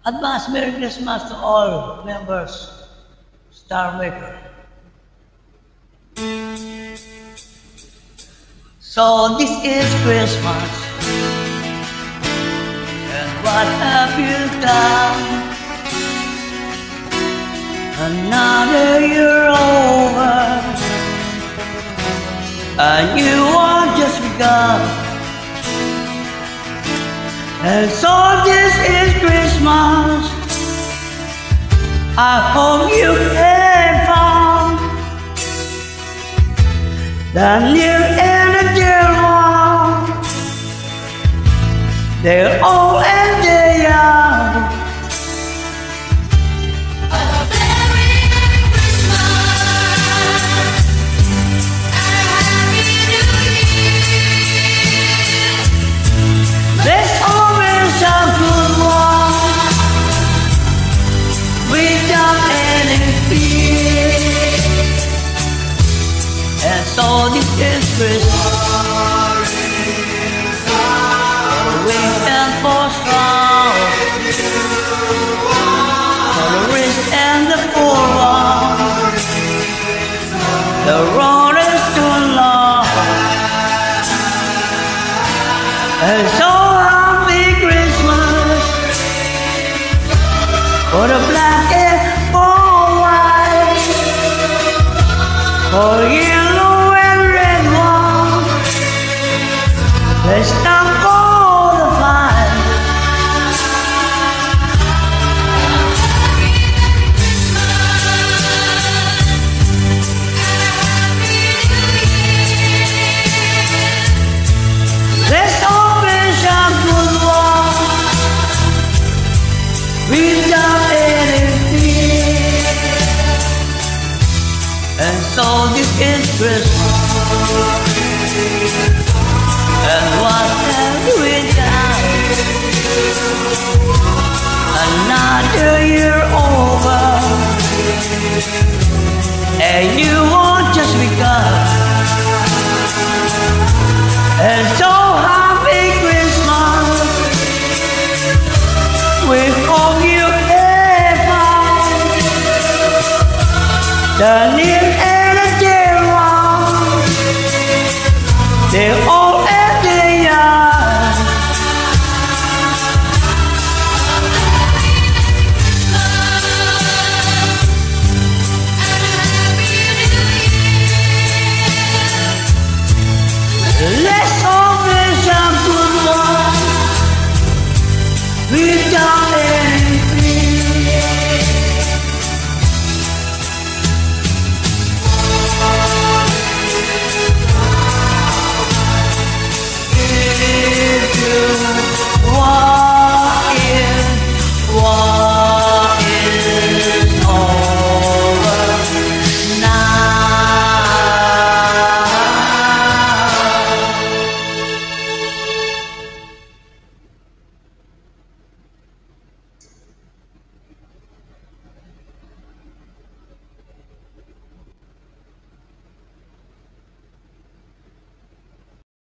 Advance Merry Christmas to all members, Star Maker. So this is Christmas, and what have you done? Another year over, and you are just begun. And so this is Christmas, I hope you can find the near and the dear one. They're old and they young. And so this is Christmas, we can for strong, for the rich and the poor one. The road is too long, and so happy Christmas for the black and for white, for yellow and red one. Let's stop all the fight. Let's all wish a good one without any fear. And so this is Christmas, and what have we done? Another year over, and you won't just begun. And so happy Christmas, we hope you can find the near